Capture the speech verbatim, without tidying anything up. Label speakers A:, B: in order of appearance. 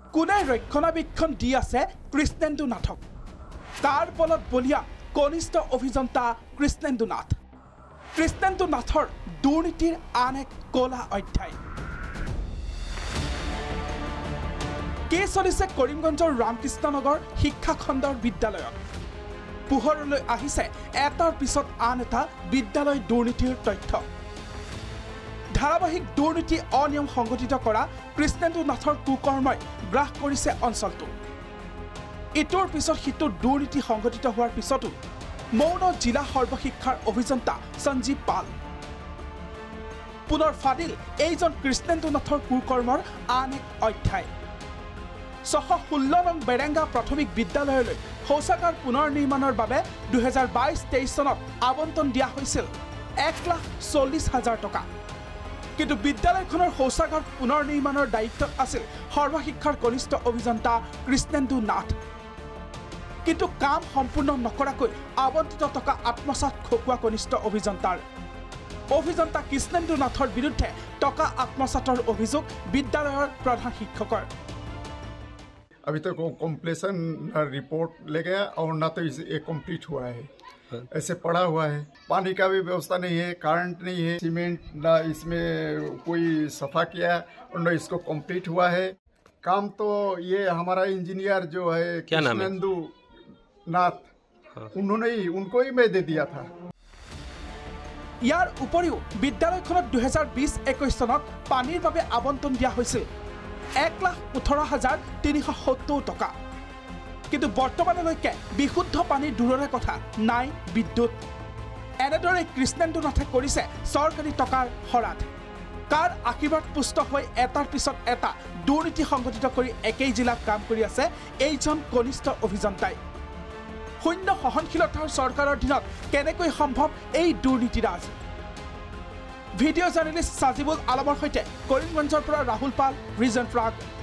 A: কোনে ৰক্ষণাবেক্ষণ দি আছে কৃষ্ণেন্দু নাথক তাৰ বলত বলিয়া কনিষ্ঠ অভিযন্তা কৃষ্ণেন্দু নাথ কৃষ্ণেন্দু নাথৰ দুৰ্নীতিৰ আন এক কলা অধ্যায় কে চলিছে কৰিমগঞ্জৰ ৰামকৃষ্ণনগৰ শিক্ষা খণ্ডৰ বিদ্যালয়ত পোহৰলৈ আহিছে এটাৰ পিছত আন এটা বিদ্যালয় দুৰ্নীতিৰ তথ্য ধাৰাবাহিক দুৰ্নীতি অনিয়ম সংগঠিত কৰা কৃষ্ণেন্দু নাথৰ কুকৰ্মই গ্ৰাস কৰিছে অঞ্চলটো ইটোৰ পিছত সিটো দুৰ্নীতি সংগঠিত হোৱাৰ পিছতো মৌন জিলা সৰ্বশিক্ষাৰ অভিযন্তা সঞ্জীৱ পাল পুনৰ ফাদিল এইজন কৃষ্ণেন্দু নাথৰ কুকৰ্মৰ আন এক অধ্যায় ছশ ষোল্ল নং বেৰেংগা প্ৰাথমিক বিদ্যালয়লৈ শৌচাগাৰ পুনৰ নিৰ্মাণৰ বাবে দুহেজাৰ বাইছ তেইছ চনত আবণ্টন দিয়া হৈছিল এক লাখ চল্লিছ হাজাৰ টকা কিন্তু বিদ্যালয়খনৰ শৌচাগাৰ পুনৰ নিৰ্মাণৰ দায়িত্বত আছিল সৰ্বশিক্ষাৰ কনিষ্ঠ অভিযন্তা কৃষ্ণেন্দু নাথ কিন্তু কাম সম্পূৰ্ণ নকৰাকৈ আবণ্টিত টকা আত্মসাৎ খকুৱা কনিষ্ঠ অভিযন্তাৰ অভিযন্তা কৃষ্ণেন্দু নাথৰ বিৰুদ্ধে টকা আত্মসাতৰ অভিযোগ বিদ্যালয়ৰ প্ৰধান শিক্ষকৰ
B: अभी तक वो कॉम्प्लेशन रिपोर्ट ले गया और ना तो ये कंप्लीट हुआ है ऐसे पड़ा हुआ है पानी का भी व्यवस्था नहीं है करंट नहीं है सीमेंट ना इसमें कोई सफा किया और ना इसको कंप्लीट हुआ है काम तो ये हमारा इंजीनियर जो है कृष्णेंदु नाथ उन्होंने ही उनको ही मैं दे दिया था
A: ইয়াৰ উপৰিও বিদ্যালয়খনত দুহেজাৰ বিশ একৈছ চনত পানীৰ বাবে আবণ্টন দিয়া হৈছিল এক লাখ ওঠৰ হাজাৰ তিনিশ সত্তৰ টকা কিন্তু বৰ্তমানলৈকে বিশুদ্ধ পানীৰ দূৰৰে কথা নাই বিদ্যুৎ এনেদৰে কৃষ্ণেন্দু নাথে কৰিছে চৰকাৰী টকাৰ হৰাত কাৰ আশীৰ্বাদ পুষ্ট হৈ এটাৰ পিছত এটা দুৰ্নীতি সংগঠিত কৰি একেই জিলাত কাম কৰি আছে এইজন কনিষ্ঠ অভিযন্তাই শূন্য সহনশীলতাৰ চৰকাৰৰ দিনত কেনেকৈ সম্ভৱ এই দুৰ্নীতিৰাজ ভিডিঅ' জাৰ্নেলিষ্ট সাজিবুল আলমৰ সৈতে কৰিমগঞ্জৰ পৰা ৰাহুল পাল ৰিজন প্ৰাগ